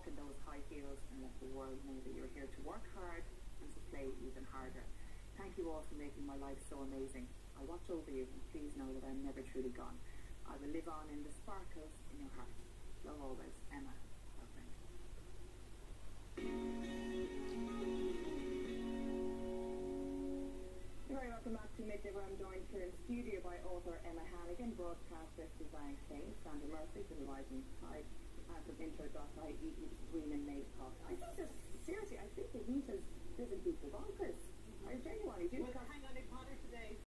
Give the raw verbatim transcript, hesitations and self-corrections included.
in those high heels and let the world know that you're here to work hard and to play even harder. Thank you all for making my life so amazing. I watch over you, and please know that I'm never truly gone. I will live on in the sparkles in your heart. Love always, Emma. Very welcome back to Midday, where I'm joined here in studio by author Emma Hannigan, broadcaster Suzanne King, Sandra Murphy for the Rising Tide, and from intro dot I E, Green and Maycock. I think that, seriously, I think the heat has driven people bonkers. I genuinely do. Well, hang on, in Potter today,